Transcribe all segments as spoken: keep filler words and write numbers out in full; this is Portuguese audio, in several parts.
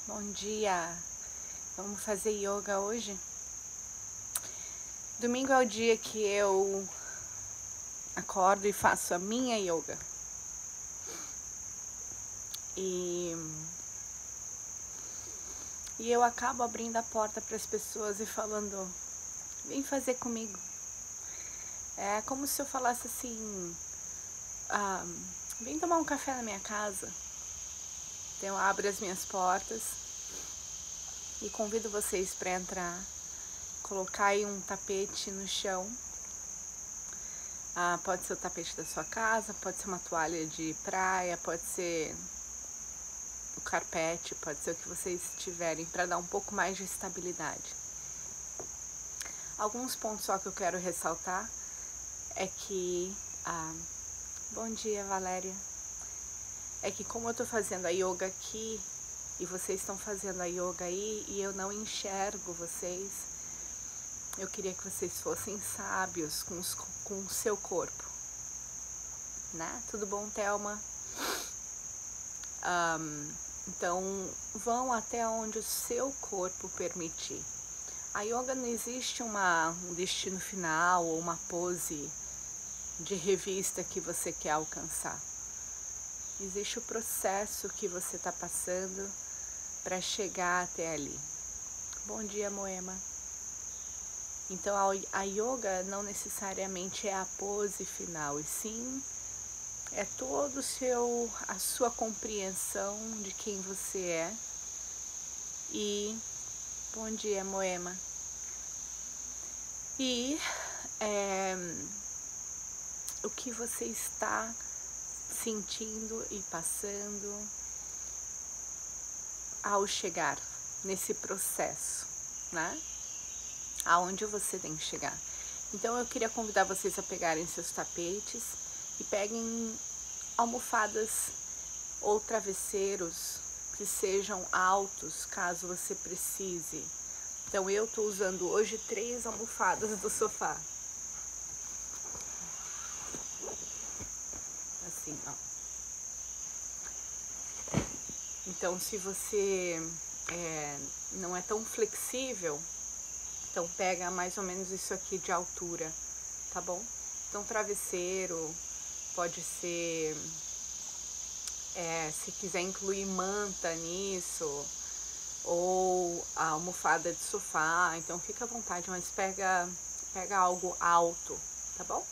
Bom dia! Vamos fazer yoga hoje? Domingo é o dia que eu acordo e faço a minha yoga. E, e eu acabo abrindo a porta para as pessoas e falando, vem fazer comigo. É como se eu falasse assim, ah, vem tomar um café na minha casa. Então eu abro as minhas portas e convido vocês para entrar, colocar aí um tapete no chão. Ah, pode ser o tapete da sua casa, pode ser uma toalha de praia, pode ser o carpete, pode ser o que vocês tiverem para dar um pouco mais de estabilidade. Alguns pontos só que eu quero ressaltar é que, ah, bom dia Valéria, é que como eu tô fazendo a yoga aqui e vocês estão fazendo a yoga aí e eu não enxergo vocês, eu queria que vocês fossem sábios com, os, com o seu corpo, né? Tudo bom, Thelma? Um, então, vão até onde o seu corpo permitir. A yoga não existe uma, um destino final ou uma pose de revista que você quer alcançar. Existe o processo que você está passando para chegar até ali. Bom dia, Moema. Então, a, a yoga não necessariamente é a pose final, e sim é todo o seu, a sua compreensão de quem você é. E bom dia, Moema. E é, o que você está sentindo e passando ao chegar nesse processo, né? Aonde você tem que chegar. Então eu queria convidar vocês a pegarem seus tapetes e peguem almofadas ou travesseiros que sejam altos, caso você precise. Então eu tô usando hoje três almofadas do sofá. Assim, ó. Então se você é, não é tão flexível, então pega mais ou menos isso aqui de altura, tá bom? Então travesseiro pode ser, é, se quiser incluir manta nisso, ou a almofada de sofá, então fica à vontade, mas pega, pega algo alto, tá bom?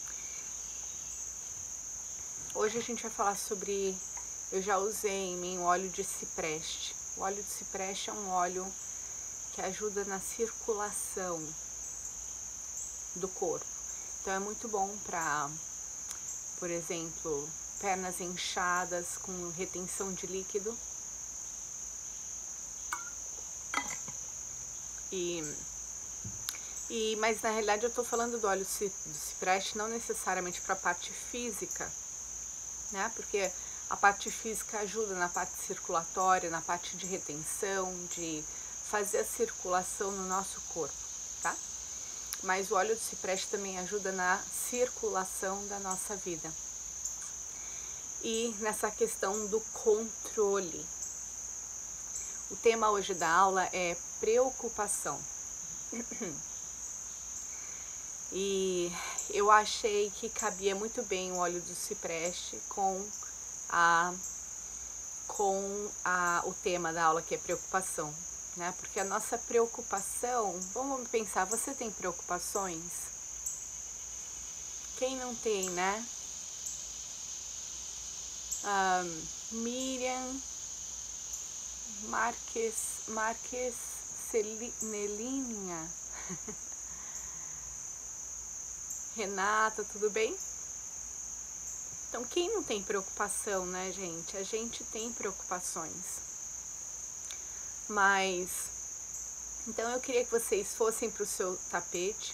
Hoje a gente vai falar sobre, eu já usei em mim o óleo de cipreste. O óleo de cipreste é um óleo que ajuda na circulação do corpo. Então é muito bom para, por exemplo, pernas inchadas com retenção de líquido. E, e, mas na realidade eu estou falando do óleo do cipreste não necessariamente para a parte física, né? Porque a parte física ajuda na parte circulatória, na parte de retenção, de fazer a circulação no nosso corpo, tá? Mas o óleo do cipreste também ajuda na circulação da nossa vida. E nessa questão do controle. O tema hoje da aula é preocupação. E eu achei que cabia muito bem o óleo do cipreste com, a, com a, o tema da aula, que é preocupação, né? Porque a nossa preocupação, vamos pensar, você tem preocupações? Quem não tem, né? Um, Miriam Marques, Marques Nelinha. Renata, tudo bem? Então, quem não tem preocupação, né, gente? A gente tem preocupações. Mas, então eu queria que vocês fossem para o seu tapete.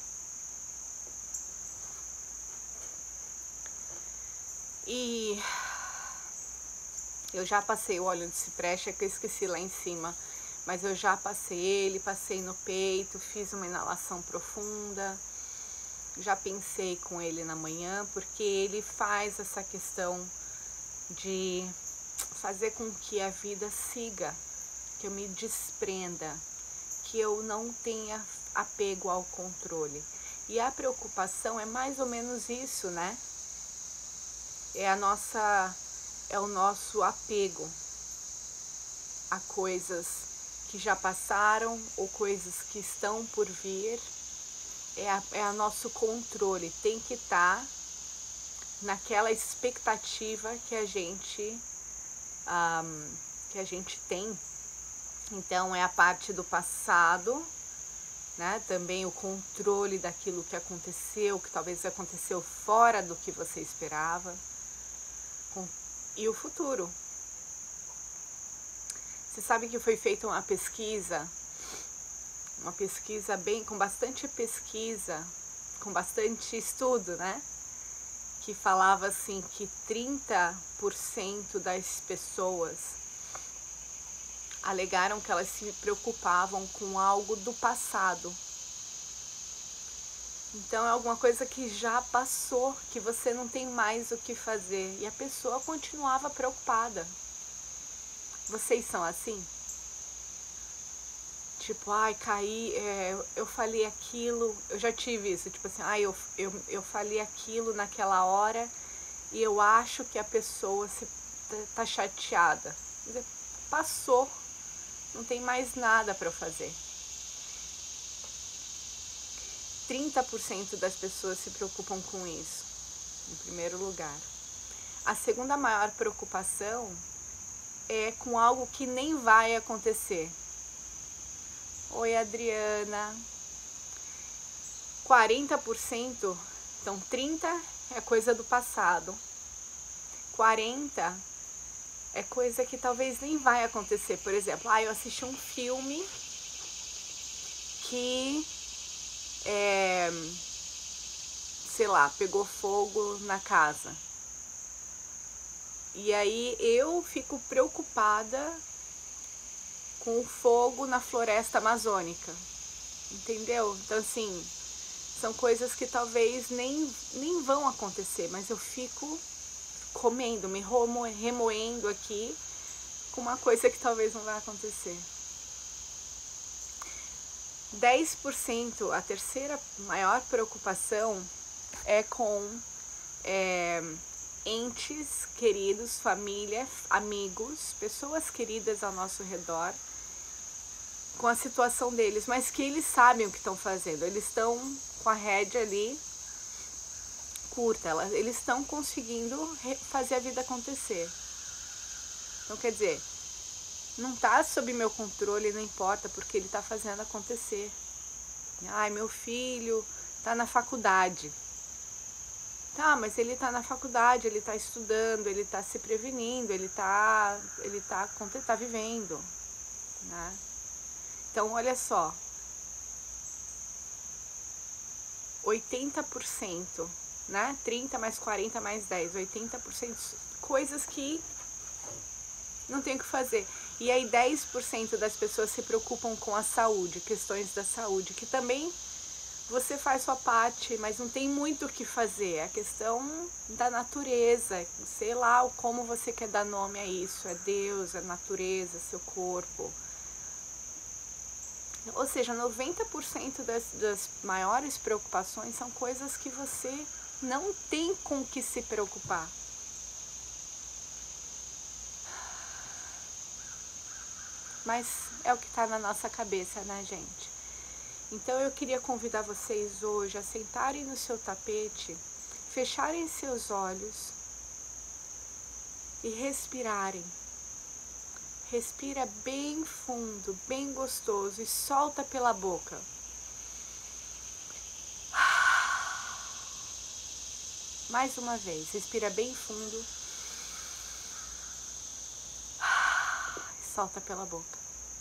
E eu já passei o óleo de cipreste, é que eu esqueci lá em cima. Mas eu já passei ele, passei no peito, fiz uma inalação profunda. Já pensei com ele na manhã, porque ele faz essa questão de fazer com que a vida siga, que eu me desprenda, que eu não tenha apego ao controle. E a preocupação é mais ou menos isso, né? É a nossa, é o nosso apego a coisas que já passaram ou coisas que estão por vir. É a, é a nosso controle, tem que estar naquela expectativa que a gente um, que a gente tem. Então é a parte do passado, né? Também o controle daquilo que aconteceu, que talvez aconteceu fora do que você esperava, e o futuro. Você sabe que foi feita uma pesquisa, uma pesquisa bem, com bastante pesquisa, com bastante estudo, né? Que falava assim que trinta por cento das pessoas alegaram que elas se preocupavam com algo do passado. Então é alguma coisa que já passou, que você não tem mais o que fazer. E a pessoa continuava preocupada. Vocês são assim? Tipo, ai, caí, é, eu falei aquilo, eu já tive isso, tipo assim, ai, eu, eu, eu falei aquilo naquela hora e eu acho que a pessoa se, tá chateada. Passou, não tem mais nada para eu fazer. trinta por cento das pessoas se preocupam com isso, em primeiro lugar. A segunda maior preocupação é com algo que nem vai acontecer. Oi, Adriana. quarenta por cento, então trinta por cento é coisa do passado. quarenta por cento é coisa que talvez nem vai acontecer. Por exemplo, ah, eu assisti um filme que, é, sei lá, pegou fogo na casa. E aí eu fico preocupada com o fogo na floresta amazônica, entendeu? Então assim, são coisas que talvez nem, nem vão acontecer, mas eu fico comendo, me remoendo aqui com uma coisa que talvez não vai acontecer. dez por cento, a terceira maior preocupação é com é, entes queridos, família, amigos, pessoas queridas ao nosso redor, com a situação deles, mas que eles sabem o que estão fazendo, eles estão com a rédea ali curta, eles estão conseguindo fazer a vida acontecer. Então, quer dizer, não está sob meu controle, não importa, porque ele está fazendo acontecer. Ai, meu filho está na faculdade. Tá, mas ele está na faculdade, ele está estudando, ele está se prevenindo, ele está ele tá, tá vivendo, né? Então, olha só, oitenta por cento, né? trinta mais quarenta mais dez, oitenta por cento coisas que não tem o que fazer. E aí dez por cento das pessoas se preocupam com a saúde, questões da saúde, que também você faz sua parte, mas não tem muito o que fazer. É a questão da natureza, sei lá como você quer dar nome a isso, é Deus, é natureza, seu corpo. Ou seja, noventa por cento das, das maiores preocupações são coisas que você não tem com o que se preocupar. Mas é o que está na nossa cabeça, né, gente? Então eu queria convidar vocês hoje a sentarem no seu tapete, fecharem seus olhos e respirarem. Respira bem fundo, bem gostoso e solta pela boca. Mais uma vez, respira bem fundo. E solta pela boca.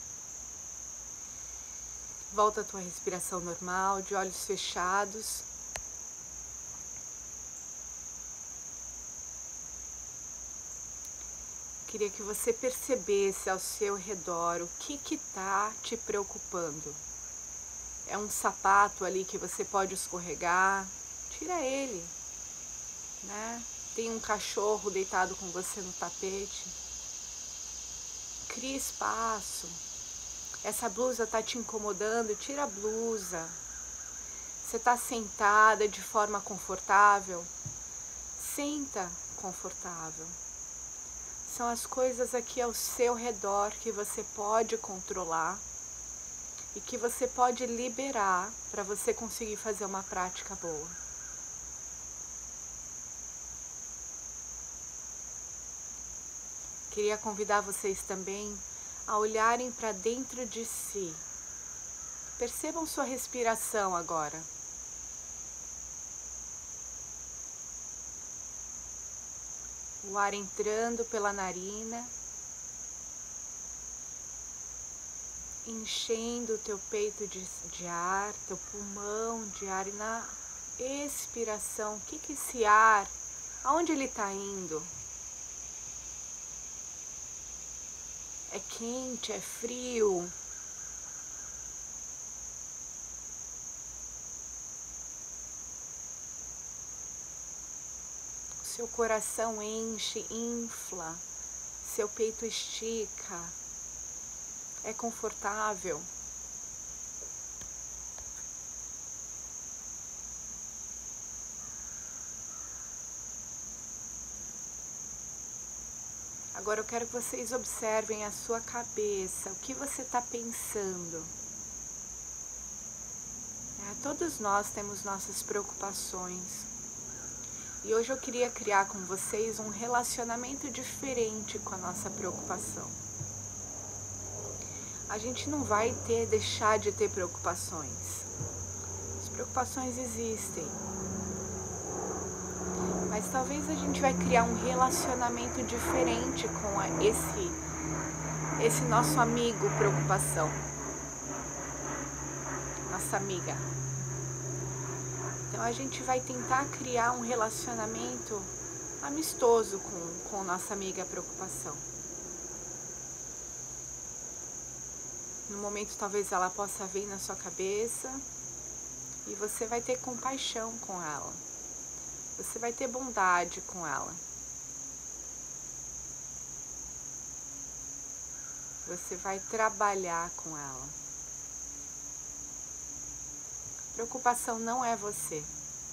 Volta a tua respiração normal, de olhos fechados. Queria que você percebesse ao seu redor o que que tá te preocupando. É um sapato ali que você pode escorregar, tira ele, né? Tem um cachorro deitado com você no tapete. Cria espaço, Essa blusa tá te incomodando? Tira a blusa. Você tá sentada de forma confortável? Senta confortável. São as coisas aqui ao seu redor que você pode controlar e que você pode liberar para você conseguir fazer uma prática boa. Queria convidar vocês também a olharem para dentro de si. Percebam sua respiração agora. O ar entrando pela narina, enchendo o teu peito de, de ar, teu pulmão de ar, e na expiração, o que que esse ar, aonde ele está indo? É quente, é frio? Seu coração enche, infla, seu peito estica, é confortável. Agora eu quero que vocês observem a sua cabeça, o que você está pensando. É, todos nós temos nossas preocupações. E hoje eu queria criar com vocês um relacionamento diferente com a nossa preocupação. A gente não vai ter, deixar de ter preocupações. As preocupações existem. Mas talvez a gente vai criar um relacionamento diferente com a, esse, esse nosso amigo preocupação. Nossa amiga. Então a gente vai tentar criar um relacionamento amistoso com, com nossa amiga preocupação. No momento talvez ela possa vir na sua cabeça e você vai ter compaixão com ela. Você vai ter bondade com ela. Você vai trabalhar com ela. Preocupação não é você.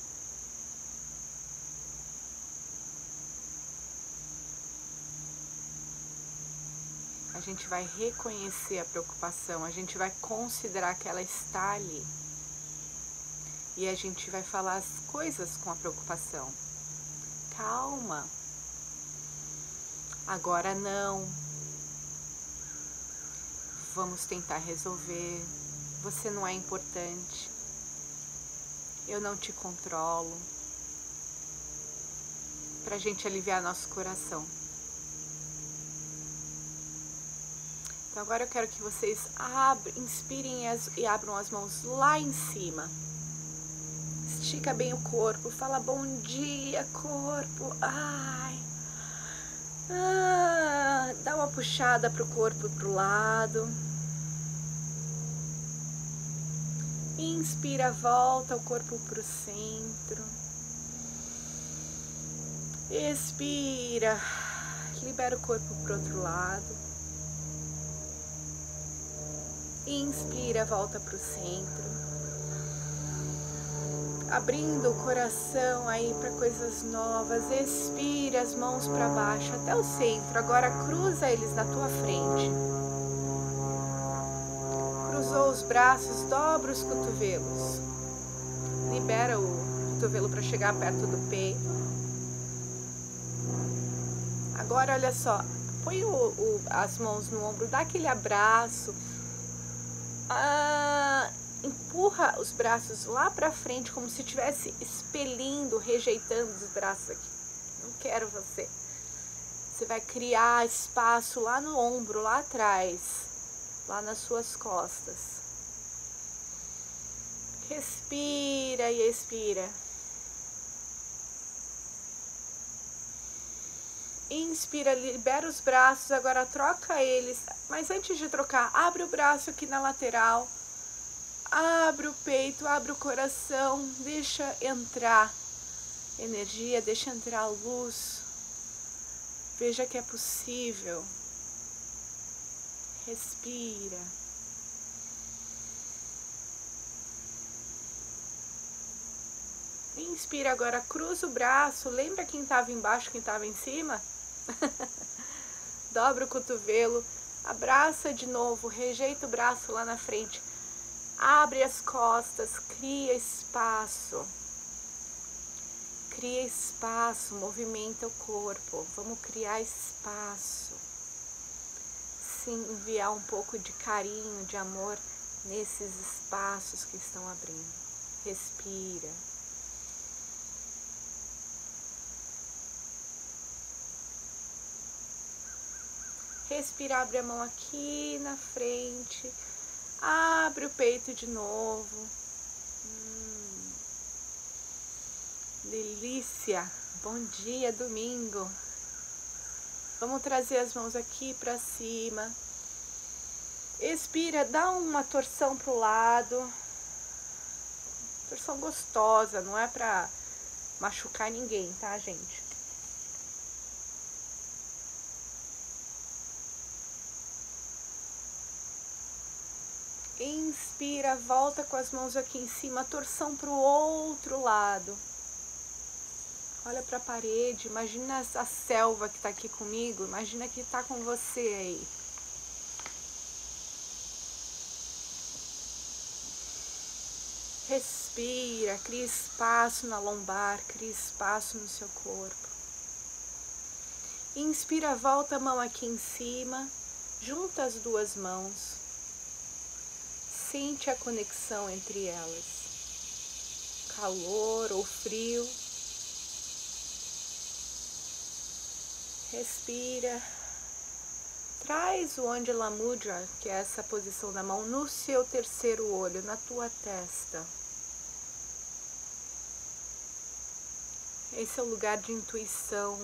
A gente vai reconhecer a preocupação, a gente vai considerar que ela está ali. E a gente vai falar as coisas com a preocupação. Calma. Agora não. Vamos tentar resolver. Você não é importante. Eu não te controlo. Para a gente aliviar nosso coração. Então agora eu quero que vocês abram, inspirem as, e abram as mãos lá em cima. Estica bem o corpo. Fala bom dia, corpo. Ai. Ah, dá uma puxada pro corpo pro lado. Inspira, volta o corpo para o centro. Expira, libera o corpo para o outro lado. Inspira, volta para o centro. Abrindo o coração aí para coisas novas. Expira as mãos para baixo até o centro. Agora cruza eles na tua frente. Cruzou os braços, dobra os cotovelos. Libera o cotovelo para chegar perto do peito. Agora olha só, põe o, o, as mãos no ombro, dá aquele abraço. Ah, empurra os braços lá para frente, como se estivesse expelindo, rejeitando os braços aqui. Não quero você. Você vai criar espaço lá no ombro, lá atrás. Lá nas suas costas. Respira e expira. Inspira, libera os braços, agora troca eles. Mas antes de trocar, abre o braço aqui na lateral. Abre o peito, abre o coração. Deixa entrar energia, deixa entrar luz. Veja que é possível. Respira. Inspira agora, cruza o braço, lembra quem estava embaixo, quem estava em cima? Dobra o cotovelo, abraça de novo, rejeita o braço lá na frente, abre as costas, cria espaço, cria espaço, movimenta o corpo, vamos criar espaço, sim, enviar um pouco de carinho, de amor nesses espaços que estão abrindo, respira. Respira, abre a mão aqui na frente, abre o peito de novo. Hum, delícia! Bom dia, domingo. Vamos trazer as mãos aqui para cima. Expira, dá uma torção pro lado. Torção gostosa, não é para machucar ninguém, tá, gente? Inspira, volta com as mãos aqui em cima, torção para o outro lado. Olha para a parede, imagina a selva que está aqui comigo, imagina que está com você aí. Respira, cria espaço na lombar, cria espaço no seu corpo. Inspira, volta a mão aqui em cima, junta as duas mãos. Sente a conexão entre elas, calor ou frio. Respira. Traz o Anjali Mudra, que é essa posição da mão, no seu terceiro olho, na tua testa. Esse é o lugar de intuição.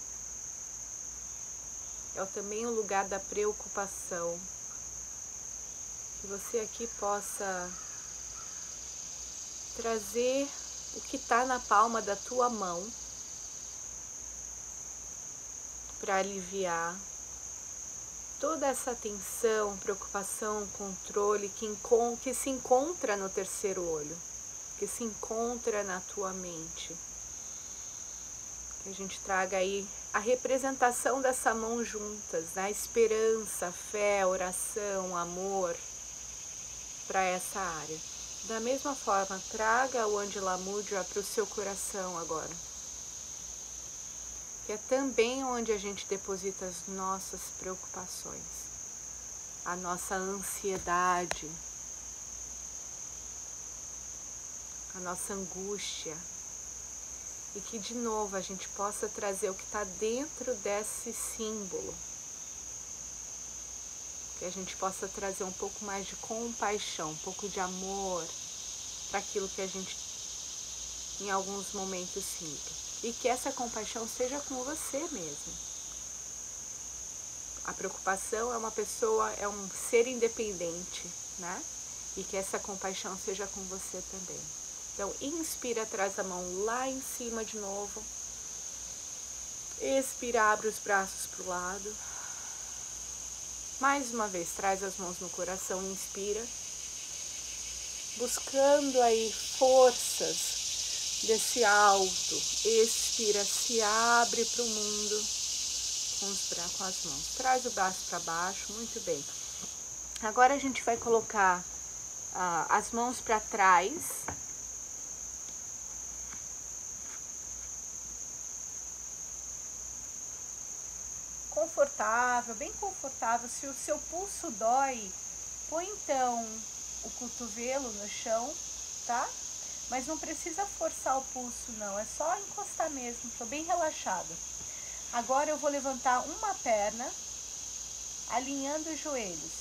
É também o lugar da preocupação. Que você aqui possa trazer o que está na palma da tua mão para aliviar toda essa tensão, preocupação, controle que, que se encontra no terceiro olho, que se encontra na tua mente. Que a gente traga aí a representação dessa mão juntas, né? Esperança, fé, oração, amor, para essa área. Da mesma forma, traga o Anjali Mudra para o seu coração agora, que é também onde a gente deposita as nossas preocupações, a nossa ansiedade, a nossa angústia, e que de novo a gente possa trazer o que está dentro desse símbolo, que a gente possa trazer um pouco mais de compaixão, um pouco de amor para aquilo que a gente em alguns momentos sinta. E que essa compaixão seja com você mesmo. A preocupação é uma pessoa, é um ser independente, né? E que essa compaixão seja com você também. Então, inspira, traz a mão lá em cima de novo. Expira, abre os braços para o lado. Mais uma vez, traz as mãos no coração, inspira. Buscando aí forças desse alto, expira, se abre para o mundo com, os bra com as mãos. Traz o braço para baixo, muito bem. Agora a gente vai colocar ah, as mãos para trás. Confortável, bem confortável. Se o seu pulso dói, põe então o cotovelo no chão, tá? Mas não precisa forçar o pulso não, é só encostar mesmo, tô bem relaxada. Agora eu vou levantar uma perna, alinhando os joelhos.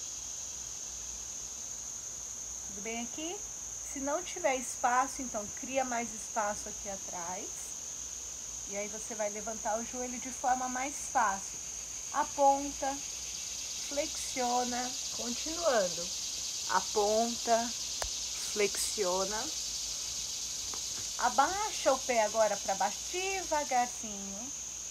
Tudo bem aqui? Se não tiver espaço, então cria mais espaço aqui atrás. E aí você vai levantar o joelho de forma mais fácil. Aponta, flexiona, continuando. Aponta, flexiona. Abaixa o pé agora para baixo, devagarzinho.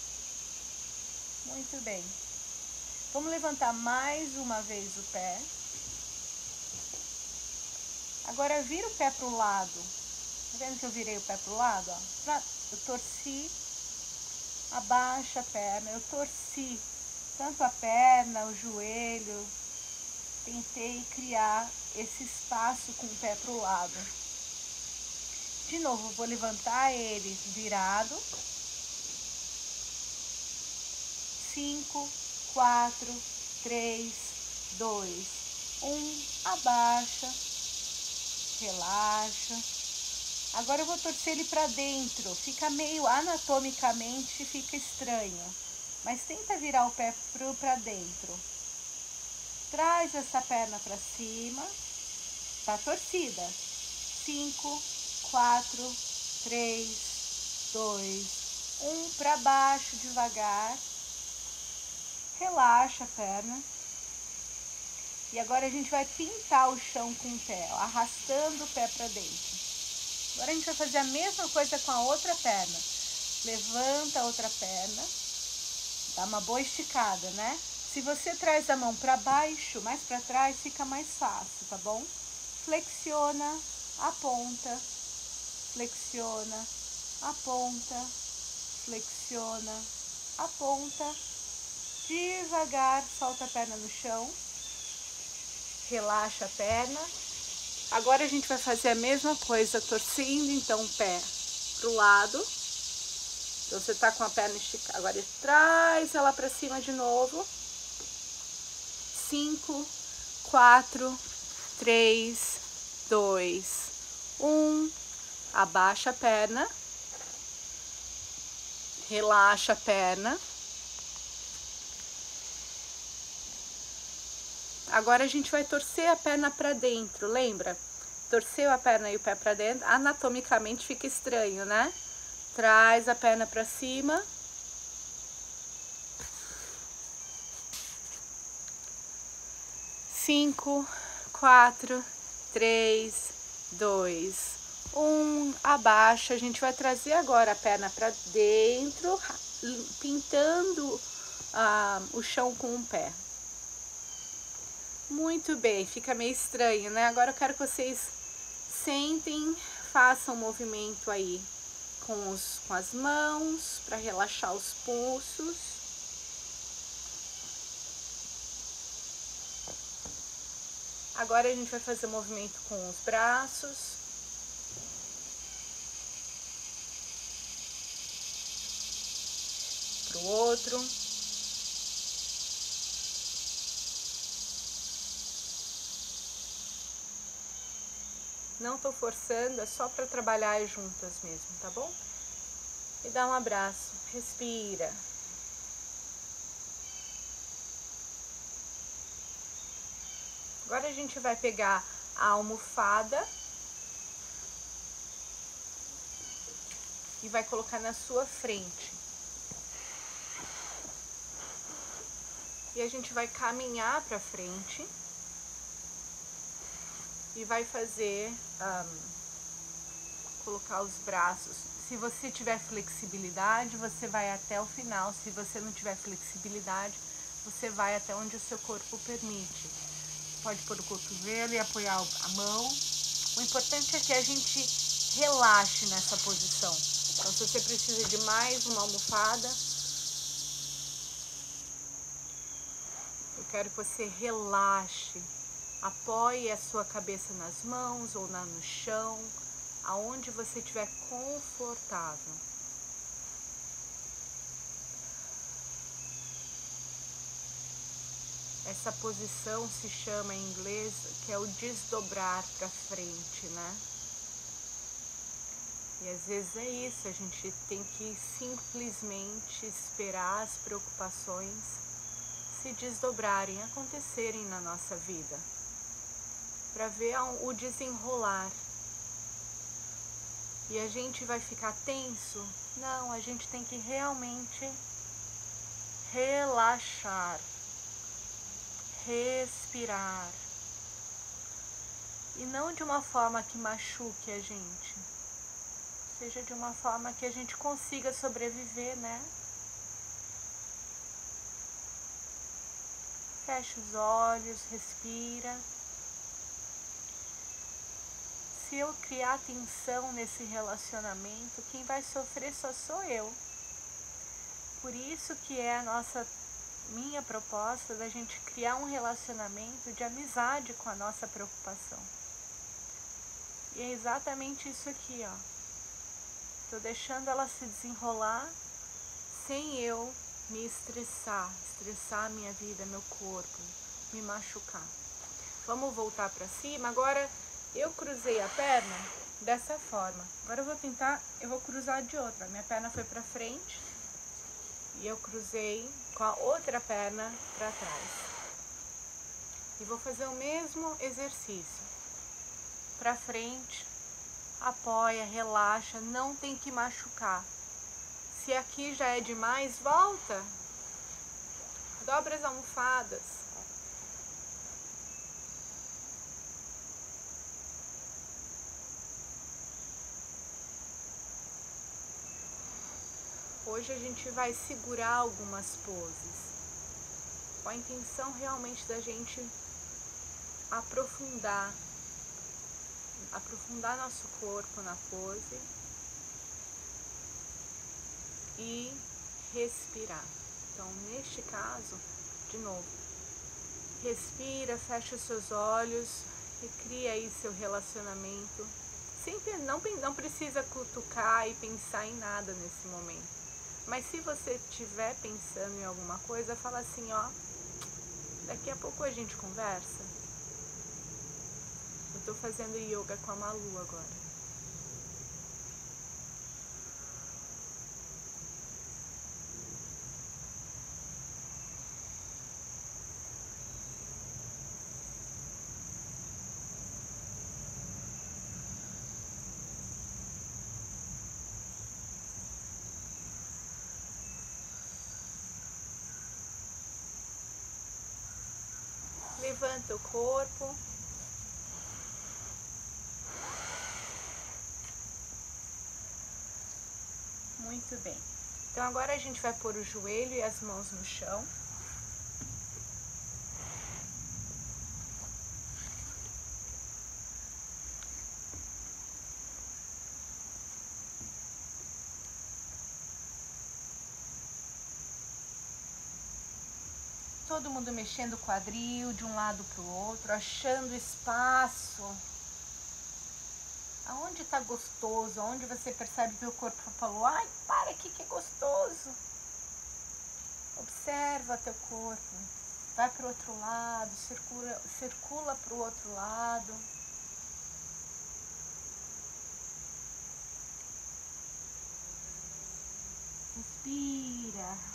Muito bem. Vamos levantar mais uma vez o pé. Agora vira o pé para o lado. vendo que eu virei o pé pro lado, ó? Pra, eu torci, abaixa a perna, eu torci tanto a perna, o joelho, tentei criar esse espaço com o pé pro lado. De novo, eu vou levantar ele virado. Cinco, quatro, três, dois, um, abaixa, relaxa. Agora eu vou torcer ele para dentro, fica meio anatomicamente, fica estranho, mas tenta virar o pé para dentro. Traz essa perna para cima, tá torcida. Cinco, quatro, três, dois, um, para baixo devagar. Relaxa a perna. E agora a gente vai pintar o chão com o pé, ó, arrastando o pé para dentro. Agora a gente vai fazer a mesma coisa com a outra perna. Levanta a outra perna, dá uma boa esticada, né? Se você traz a mão para baixo, mais para trás, fica mais fácil, tá bom? Flexiona, aponta, flexiona, aponta, flexiona, aponta. Devagar, solta a perna no chão. Relaxa a perna. Agora a gente vai fazer a mesma coisa, torcendo então o pé pro lado. Então você tá com a perna esticada, agora traz ela para cima de novo. Cinco, quatro, três, dois, um. Abaixa a perna. Relaxa a perna. Agora a gente vai torcer a perna para dentro, lembra? Torceu a perna e o pé para dentro, anatomicamente fica estranho, né? Traz a perna para cima. Cinco, quatro, três, dois, um. Abaixa. A gente vai trazer agora a perna para dentro, pintando ah, o chão com o pé. Muito bem, fica meio estranho, né? Agora eu quero que vocês sentem, façam um movimento aí com, os, com as mãos para relaxar os pulsos. Agora a gente vai fazer o movimento com os braços. Pro outro. Não tô forçando, é só para trabalhar juntas mesmo, tá bom? E dá um abraço, respira. Agora a gente vai pegar a almofada e vai colocar na sua frente. E a gente vai caminhar para frente e vai fazer, um, colocar os braços. Se você tiver flexibilidade, você vai até o final. Se você não tiver flexibilidade, você vai até onde o seu corpo permite. Pode pôr o cotovelo e apoiar a mão. O importante é que a gente relaxe nessa posição. Então, se você precisa de mais uma almofada, eu quero que você relaxe. Apoie a sua cabeça nas mãos ou na, no chão, aonde você estiver confortável. Essa posição se chama em inglês, que é o desdobrar para frente, né? E às vezes é isso, a gente tem que simplesmente esperar as preocupações se desdobrarem, acontecerem na nossa vida, para ver o desenrolar. E a gente vai ficar tenso? Não, a gente tem que realmente relaxar, respirar. E não de uma forma que machuque a gente, seja de uma forma que a gente consiga sobreviver, né? Fecha os olhos, respira. se eu criar tensão nesse relacionamento, quem vai sofrer só sou eu. Por isso que é a nossa, minha proposta da gente criar um relacionamento de amizade com a nossa preocupação. E é exatamente isso aqui, ó. Tô deixando ela se desenrolar sem eu me estressar, estressar a minha vida, meu corpo, me machucar. Vamos voltar para cima. Agora eu cruzei a perna dessa forma. Agora eu vou tentar, eu vou cruzar de outra. Minha perna foi para frente e eu cruzei com a outra perna para trás. E vou fazer o mesmo exercício. Para frente, apoia, relaxa, não tem que machucar. Se aqui já é demais, volta. Dobra as almofadas. Hoje a gente vai segurar algumas poses, com a intenção realmente da gente aprofundar, aprofundar nosso corpo na pose e respirar. Então, neste caso, de novo, respira, fecha os seus olhos e cria aí seu relacionamento. Sempre não, não precisa cutucar e pensar em nada nesse momento. Mas se você estiver pensando em alguma coisa, fala assim, ó, daqui a pouco a gente conversa. Eu tô fazendo yoga com a Malu agora. Levanta o corpo. Muito bem. Então agora a gente vai pôr o joelho e as mãos no chão. Todo mundo mexendo o quadril de um lado para o outro, achando espaço. Aonde está gostoso, aonde você percebe que o corpo falou, ai, para aqui que é gostoso. Observa teu corpo. Vai para o outro lado, circula, circula para o outro lado. Respira.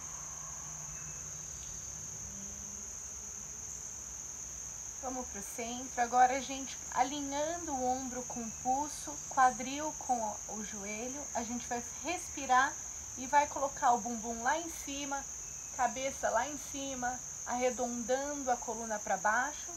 Vamos para o centro. Agora a gente alinhando o ombro com o pulso, quadril com o joelho. A gente vai respirar e vai colocar o bumbum lá em cima, cabeça lá em cima, arredondando a coluna para baixo.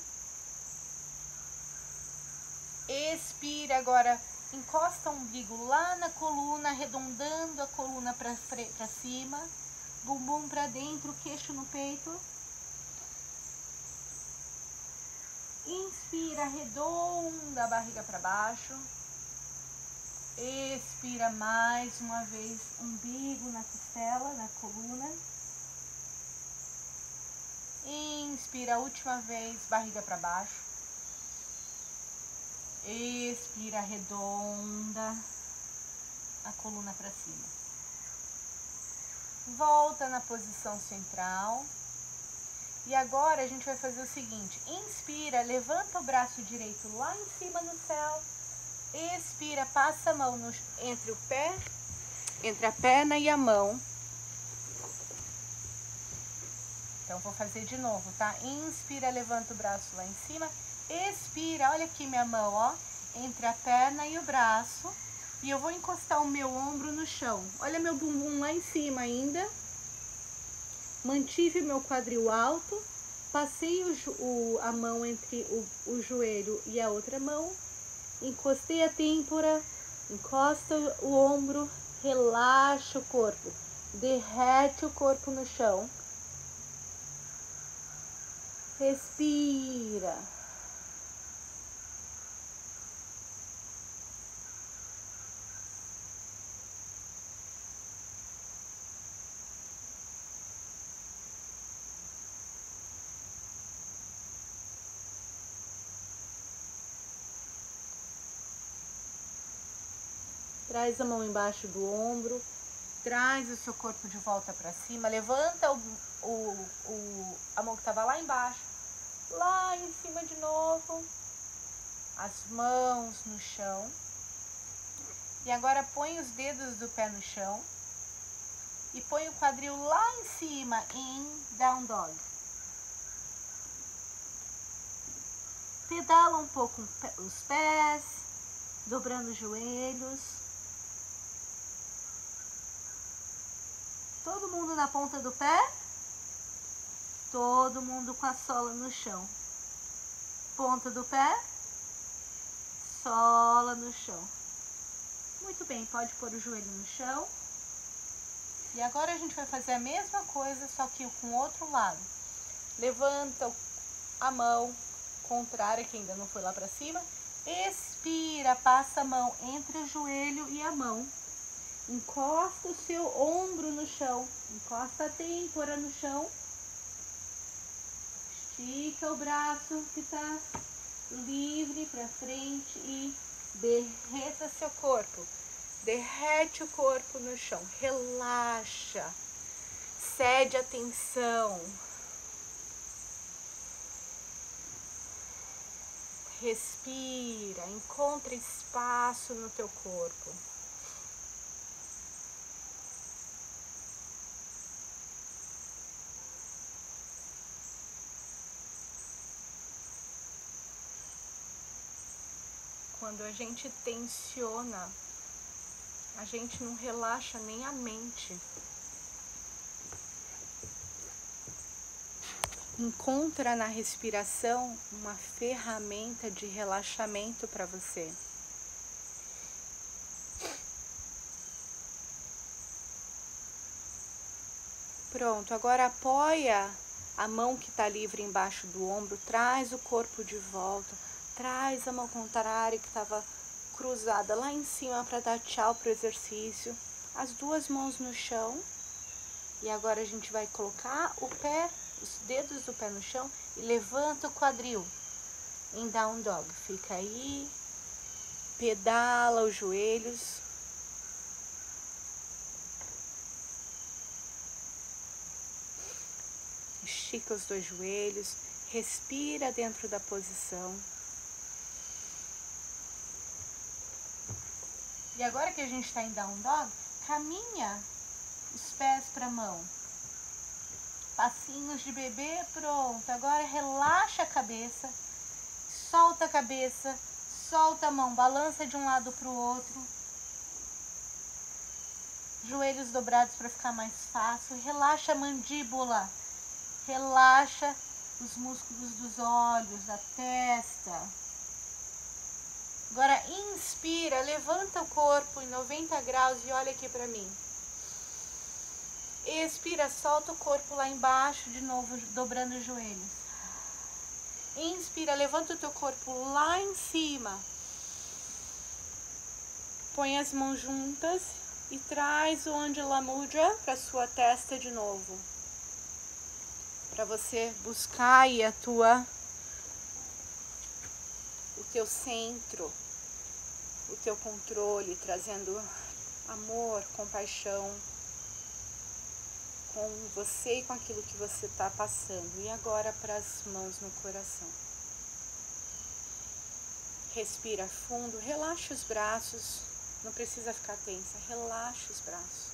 Expira agora, encosta o umbigo lá na coluna, arredondando a coluna para cima, bumbum para dentro, queixo no peito. Inspira, arredonda a barriga para baixo. Expira mais uma vez, umbigo na costela, na coluna. Inspira a última vez, barriga para baixo. Expira, arredonda a coluna para cima. Volta na posição central. E agora a gente vai fazer o seguinte, inspira, levanta o braço direito lá em cima no céu, expira, passa a mão no, entre o pé, entre a perna e a mão. Então vou fazer de novo, tá? Inspira, levanta o braço lá em cima, expira, olha aqui minha mão, ó, entre a perna e o braço, e eu vou encostar o meu ombro no chão. Olha meu bumbum lá em cima ainda. Mantive meu quadril alto, passei o, o, a mão entre o, o joelho e a outra mão, encostei a têmpora, encosta o, o ombro, relaxa o corpo, derrete o corpo no chão, respira. Traz a mão embaixo do ombro. Traz o seu corpo de volta para cima. Levanta o, o, o, a mão que estava lá embaixo. Lá em cima de novo. As mãos no chão. E agora põe os dedos do pé no chão. E põe o quadril lá em cima em Down Dog. Pedala um pouco os pés, dobrando os joelhos. Todo mundo na ponta do pé. Todo mundo com a sola no chão. Ponta do pé. Sola no chão. Muito bem, pode pôr o joelho no chão. E agora a gente vai fazer a mesma coisa, só que com o outro lado. Levanta a mão contrária, que ainda não foi lá pra cima. Expira, passa a mão entre o joelho e a mão. Encosta o seu ombro no chão. Encosta a têmpora no chão. Estica o braço que tá livre pra frente e derreta seu corpo. Derrete o corpo no chão. Relaxa. Cede a tensão. Respira. Encontra espaço no teu corpo. Quando a gente tensiona, a gente não relaxa nem a mente. Encontra na respiração uma ferramenta de relaxamento para você. Pronto, agora apoia a mão que está livre embaixo do ombro, traz o corpo de volta, traz a mão contrária que estava cruzada lá em cima para dar tchau pro exercício. As duas mãos no chão. E agora a gente vai colocar o pé, os dedos do pé no chão e levanta o quadril em Down Dog. Fica aí, pedala os joelhos. Estica os dois joelhos, respira dentro da posição. E agora que a gente está em Down Dog, caminha os pés para a mão. Passinhos de bebê, pronto. Agora relaxa a cabeça, solta a cabeça, solta a mão, balança de um lado para o outro. Joelhos dobrados para ficar mais fácil. Relaxa a mandíbula, relaxa os músculos dos olhos, da testa. Agora inspira, levanta o corpo em noventa graus e olha aqui para mim. Expira, solta o corpo lá embaixo, de novo dobrando os joelhos. Inspira, levanta o teu corpo lá em cima. Põe as mãos juntas e traz o Anjali Mudra para sua testa de novo. Para você buscar aí a tua, o teu centro, o teu controle, trazendo amor, compaixão com você e com aquilo que você está passando. E agora para as mãos no coração. Respira fundo, relaxa os braços, não precisa ficar tensa, relaxa os braços.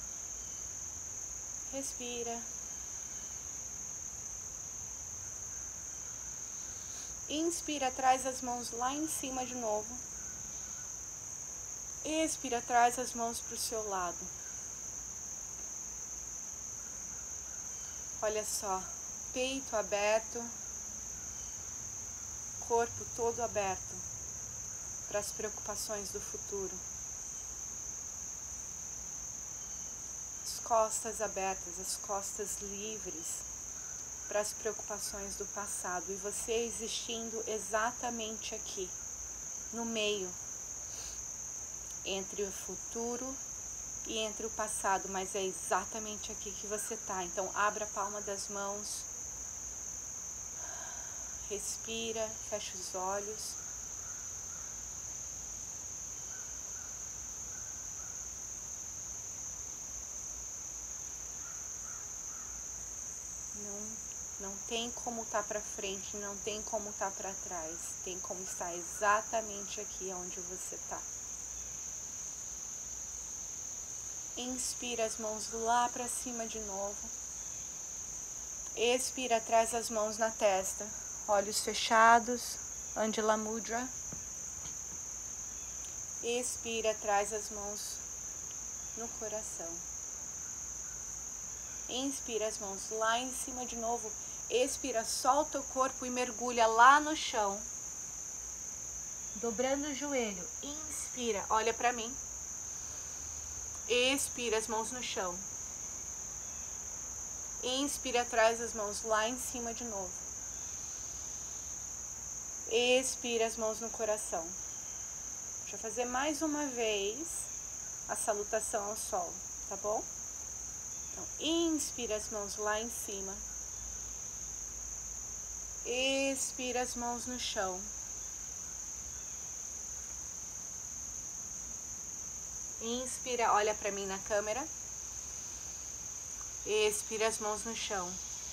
Respira. Inspira, traz as mãos lá em cima de novo. Expira, traz as mãos para o seu lado. Olha só, peito aberto, corpo todo aberto para as preocupações do futuro. As costas abertas, as costas livres para as preocupações do passado. E você existindo exatamente aqui, no meio, entre o futuro e entre o passado, mas é exatamente aqui que você está. Então abra a palma das mãos, respira, fecha os olhos. Não tem como estar para frente, não tem como estar para trás. Tem como estar exatamente aqui onde você está. Inspira as mãos lá para cima de novo. Expira, traz as mãos na testa. Olhos fechados, Anjala Mudra. Expira, traz as mãos no coração. Inspira as mãos lá em cima de novo. Expira, solta o corpo e mergulha lá no chão. Dobrando o joelho. Inspira, olha para mim. Expira, as mãos no chão. Inspira, traz as mãos lá em cima de novo. Expira, as mãos no coração. Deixa eu fazer mais uma vez a salutação ao sol, tá bom? Então, inspira as mãos lá em cima. Expira as mãos no chão. Inspira, olha para mim na câmera. Expira as mãos no chão.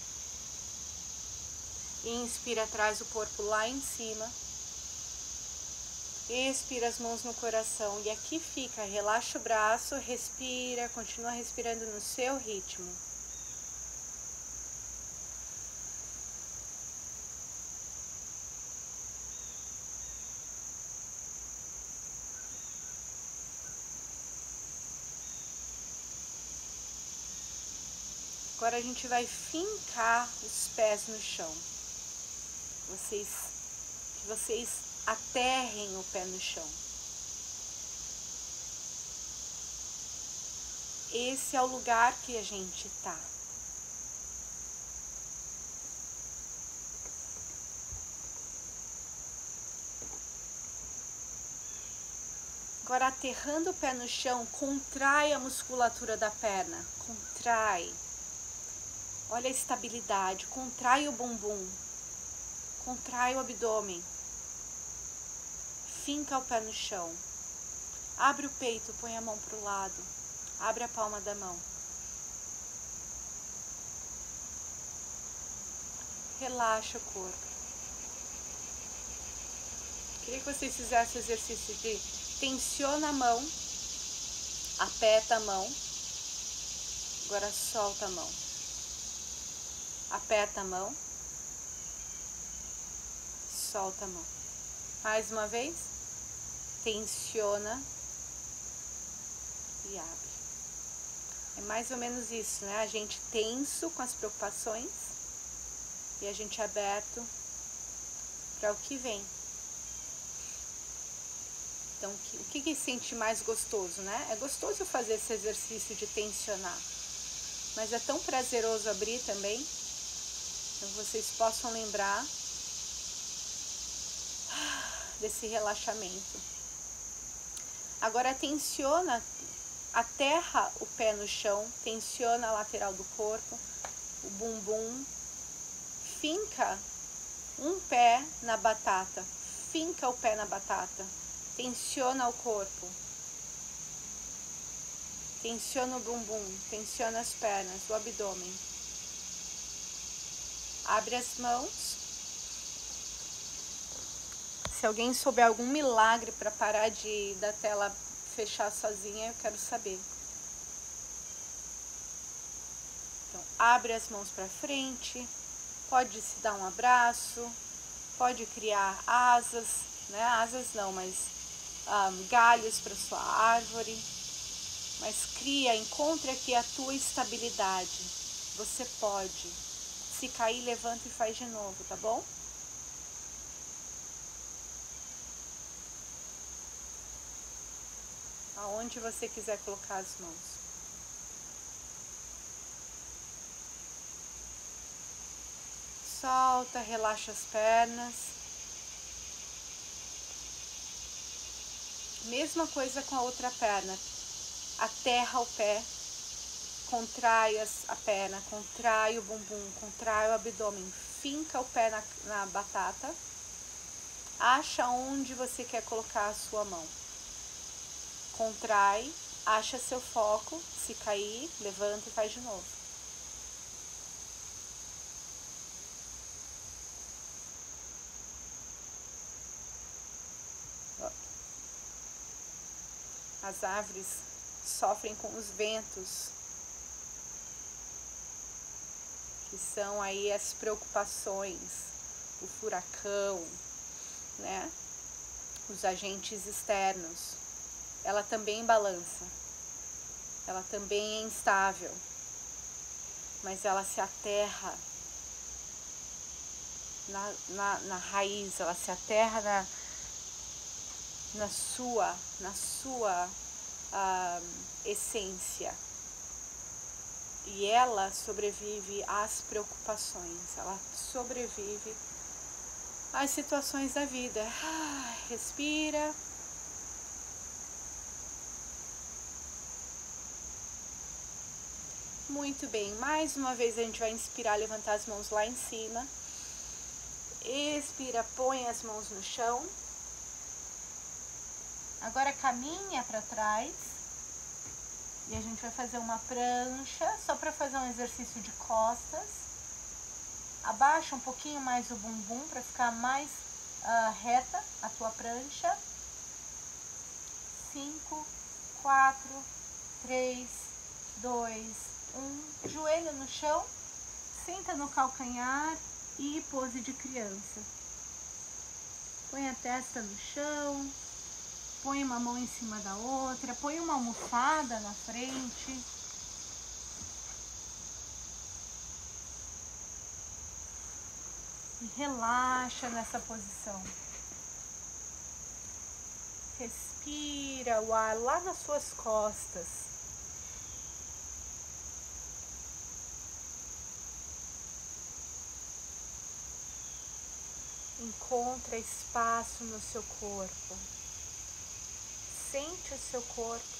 Inspira, traz o corpo lá em cima. Expira as mãos no coração. E aqui fica, relaxa o braço, respira, continua respirando no seu ritmo. Agora a gente vai fincar os pés no chão. Vocês, que vocês aterrem o pé no chão. Esse é o lugar que a gente tá. Agora, aterrando o pé no chão, contrai a musculatura da perna. Contrai. Olha a estabilidade. Contrai o bumbum. Contrai o abdômen. Finca o pé no chão. Abre o peito, põe a mão para o lado. Abre a palma da mão. Relaxa o corpo. Queria que vocês fizessem o exercício de tensiona a mão, aperta a mão, agora solta a mão. Aperta a mão, solta a mão. Mais uma vez, tensiona e abre. É mais ou menos isso, né? A gente tenso com as preocupações e a gente aberto para o que vem. Então, o que, que sente mais gostoso, né? É gostoso fazer esse exercício de tensionar, mas é tão prazeroso abrir também. Então, vocês possam lembrar desse relaxamento. Agora, tensiona, aterra o pé no chão, tensiona a lateral do corpo, o bumbum, finca um pé na batata, finca o pé na batata. Tensiona o corpo, tensiona o bumbum, tensiona as pernas, o abdômen. Abre as mãos. Se alguém souber algum milagre para parar de da tela fechar sozinha, eu quero saber. Então, abre as mãos para frente, pode se dar um abraço, pode criar asas, né? Asas não, mas Um, galhos para sua árvore, mas cria, encontre aqui a tua estabilidade. Você pode. Se cair, levanta e faz de novo, tá bom? Aonde você quiser colocar as mãos. Solta, relaxa as pernas. Mesma coisa com a outra perna. Aterra o pé, contrai a perna, contrai o bumbum, contrai o abdômen, finca o pé na, na batata, acha onde você quer colocar a sua mão. Contrai, acha seu foco, se cair, levanta e faz de novo. As árvores sofrem com os ventos, que são aí as preocupações, o furacão, né? Os agentes externos. Ela também balança, ela também é instável, mas ela se aterra na, na, na raiz, ela se aterra na, na sua, na sua uh, essência. E ela sobrevive às preocupações, ela sobrevive às situações da vida. Ah, respira. Muito bem, mais uma vez a gente vai inspirar, levantar as mãos lá em cima. Expira, põe as mãos no chão. Agora caminha para trás. E a gente vai fazer uma prancha, só para fazer um exercício de costas. Abaixa um pouquinho mais o bumbum para ficar mais uh, reta a tua prancha. Cinco, quatro, três, dois, um. Joelho no chão, senta no calcanhar e pose de criança. Põe a testa no chão. Põe uma mão em cima da outra, põe uma almofada na frente. E relaxa nessa posição. Respira o ar lá nas suas costas. Encontra espaço no seu corpo. Sente o seu corpo,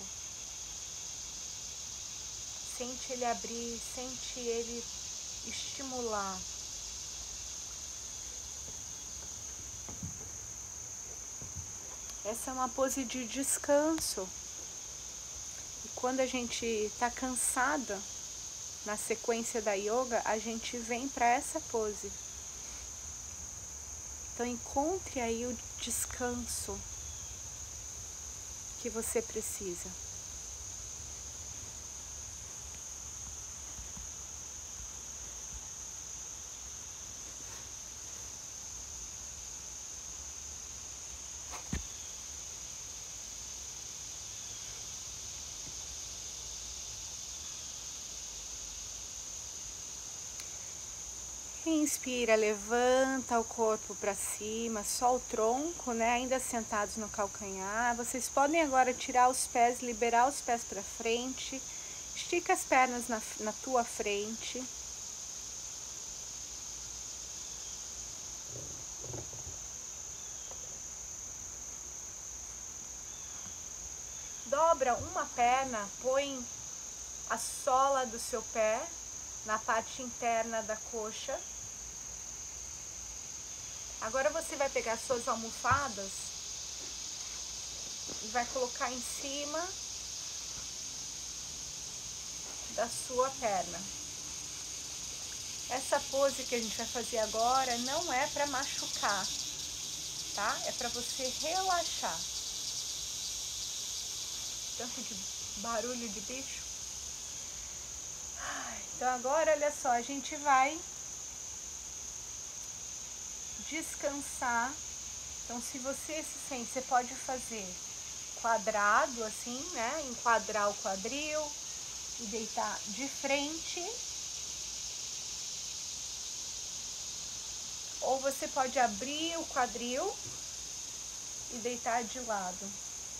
sente ele abrir, sente ele estimular. Essa é uma pose de descanso. E quando a gente está cansada, na sequência da yoga, a gente vem para essa pose. Então encontre aí o descanso que você precisa. Inspira, levanta o corpo para cima, só o tronco, né? Ainda sentados no calcanhar. Vocês podem agora tirar os pés, liberar os pés para frente. Estica as pernas na, na tua frente. Dobra uma perna, põe a sola do seu pé na parte interna da coxa. Agora você vai pegar suas almofadas e vai colocar em cima da sua perna. Essa pose que a gente vai fazer agora não é para machucar, tá? É para você relaxar. Tanto de barulho de bicho. Então agora, olha só, a gente vai descansar. Então, se você se sente, você pode fazer quadrado assim, né? Enquadrar o quadril e deitar de frente. Ou você pode abrir o quadril e deitar de lado.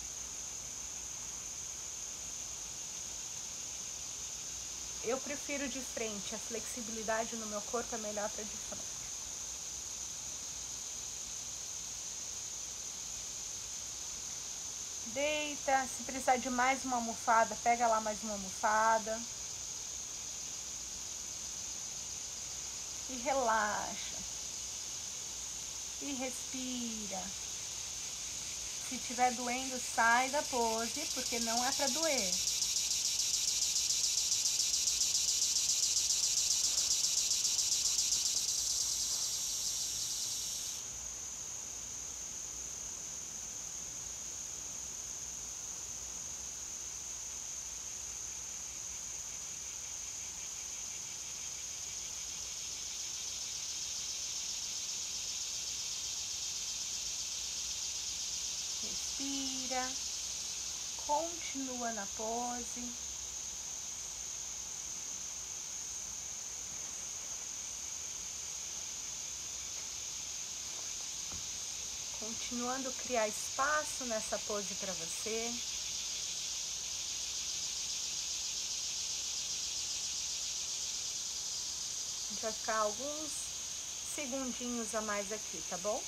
Eu prefiro de frente, a flexibilidade no meu corpo é melhor para de frente. Deita, se precisar de mais uma almofada, pega lá mais uma almofada. E relaxa. E respira. Se estiver doendo, sai da pose, porque não é para doer. Respira. Continua na pose. Continuando a criar espaço nessa pose para você. A gente vai ficar alguns segundinhos a mais aqui, tá bom?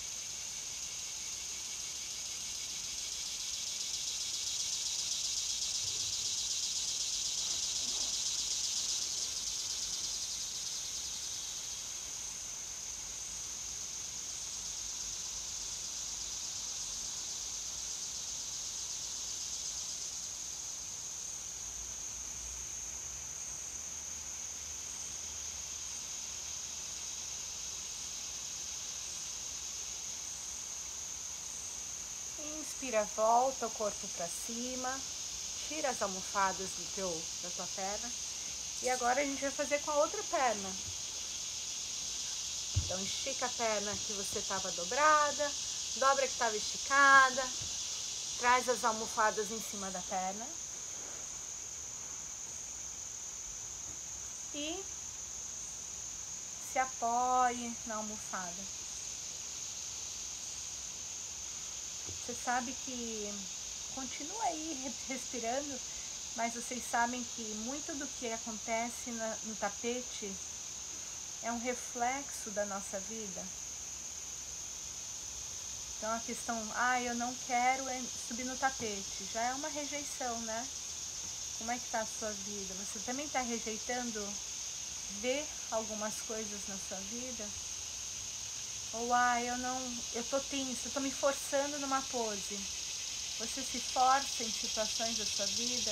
Inspira, volta o corpo para cima, tira as almofadas do teu, da tua perna. E agora a gente vai fazer com a outra perna. Então estica a perna que você estava dobrada, dobra a que estava esticada, traz as almofadas em cima da perna. E se apoie na almofada. Você sabe que continua aí respirando, mas vocês sabem que muito do que acontece na, no tapete é um reflexo da nossa vida. Então a questão, ah, eu não quero subir no tapete, já é uma rejeição, né? Como é que tá a sua vida? Você também está rejeitando ver algumas coisas na sua vida? Ou, ah, eu não, eu tô tenso, eu tô me forçando numa pose. Você se força em situações da sua vida?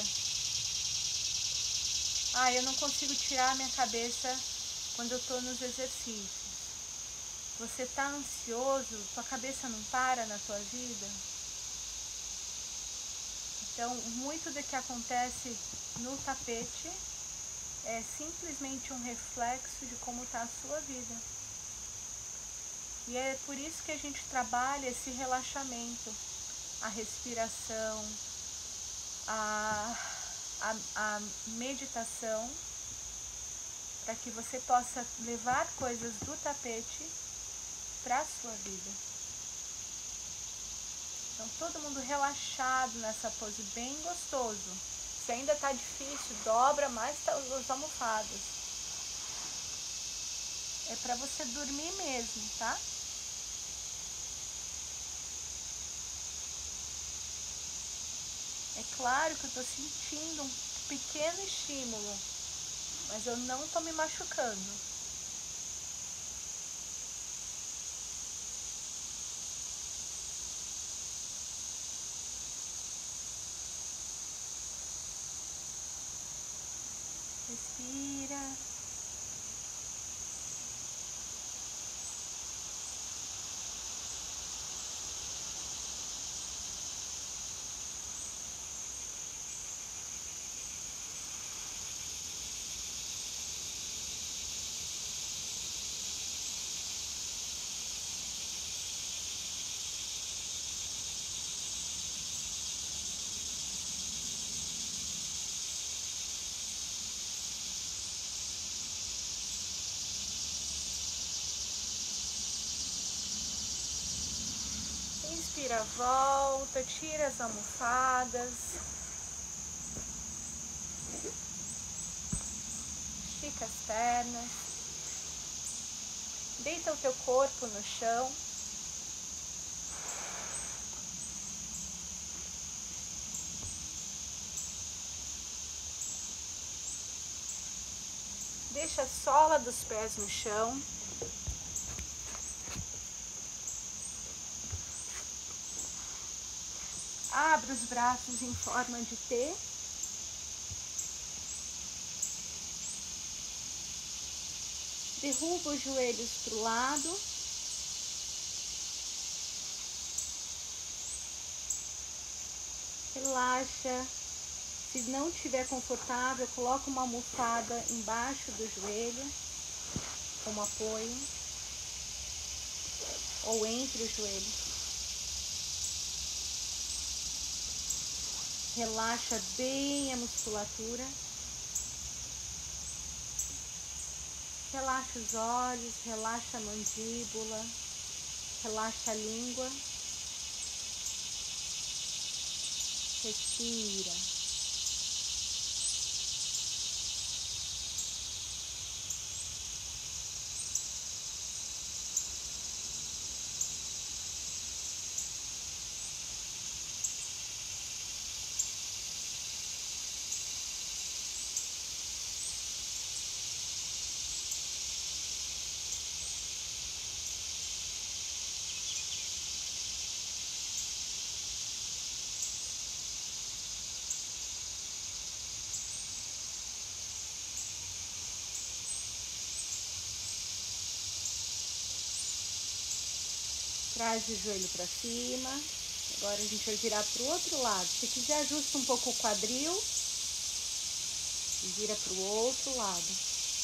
Ah, eu não consigo tirar a minha cabeça quando eu tô nos exercícios. Você tá ansioso, tua cabeça não para na tua vida? Então, muito do que acontece no tapete é simplesmente um reflexo de como tá a sua vida. E é por isso que a gente trabalha esse relaxamento, a respiração, a, a, a meditação, para que você possa levar coisas do tapete para a sua vida. Então todo mundo relaxado nessa pose, bem gostoso. Se ainda está difícil, dobra mais as almofadas. É para você dormir mesmo, tá? É claro que eu estou sentindo um pequeno estímulo, mas eu não estou me machucando. Respira. Inspira, volta, tira as almofadas. Estica as pernas. Deita o teu corpo no chão. Deixa a sola dos pés no chão. Abre os braços em forma de T. Derruba os joelhos para o lado. Relaxa. Se não estiver confortável, coloca uma almofada embaixo do joelho, como apoio, ou entre os joelhos. Relaxa bem a musculatura. Relaxa os olhos, relaxa a mandíbula, relaxa a língua. Respira. Traz o joelho para cima. Agora a gente vai virar para o outro lado. Se quiser, ajusta um pouco o quadril e vira para o outro lado.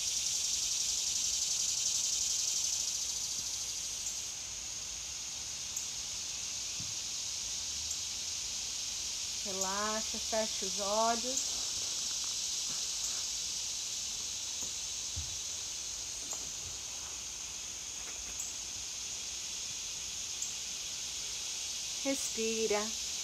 Relaxa, fecha os olhos. Respira.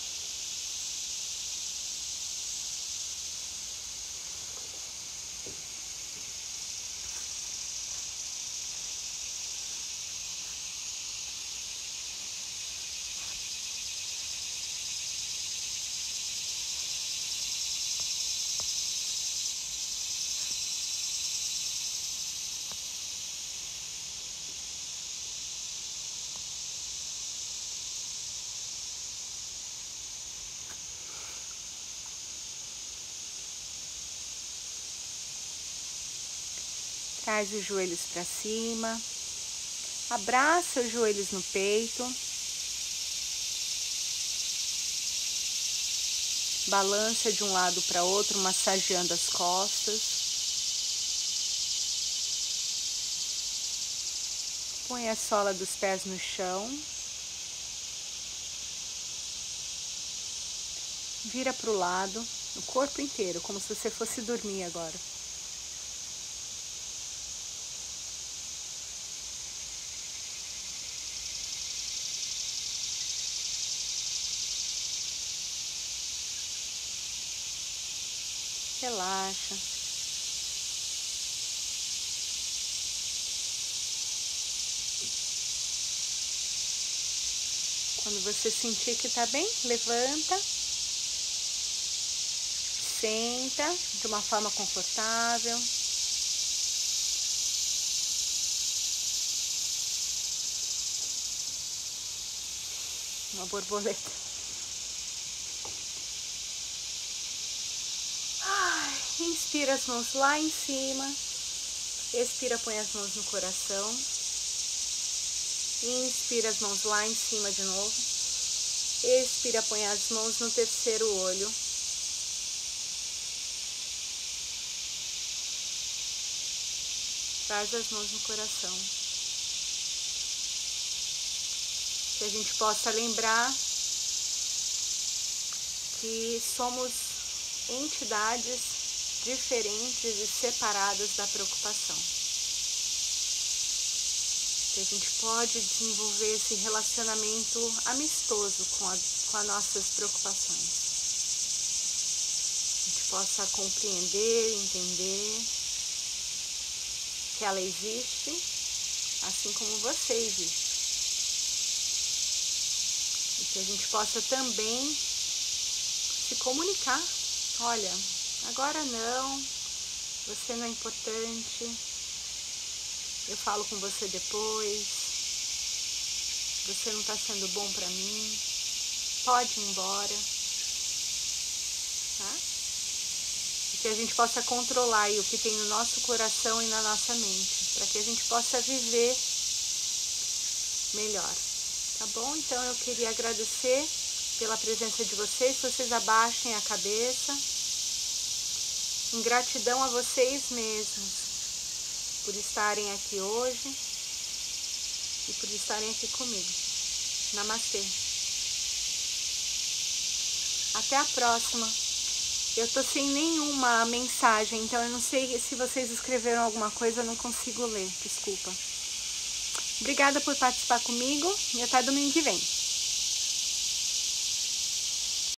Traz os joelhos para cima. Abraça os joelhos no peito. Balança de um lado para outro, massageando as costas. Põe a sola dos pés no chão. Vira para o lado, o corpo inteiro, como se você fosse dormir agora. Relaxa. Quando você sentir que tá bem, levanta. Senta de uma forma confortável. Uma borboleta. Ai, inspira as mãos lá em cima. Expira, põe as mãos no coração. Inspira as mãos lá em cima de novo. Expira, põe as mãos no terceiro olho. Traz as mãos no coração. Que a gente possa lembrar que somos entidades diferentes e separadas da preocupação. Que a gente pode desenvolver esse relacionamento amistoso com, a, com as nossas preocupações. A gente possa compreender, entender que ela existe, assim como você existe. E que a gente possa também se comunicar. Olha, agora não, você não é importante, eu falo com você depois, você não está sendo bom para mim, pode ir embora, tá? E que a gente possa controlar aí o que tem no nosso coração e na nossa mente, para que a gente possa viver melhor, tá bom? Então eu queria agradecer pela presença de vocês. Vocês abaixem a cabeça, em gratidão a vocês mesmos por estarem aqui hoje e por estarem aqui comigo. Namastê. Até a próxima. Eu tô sem nenhuma mensagem, então eu não sei se vocês escreveram alguma coisa, eu não consigo ler, desculpa. Obrigada por participar comigo e até domingo que vem.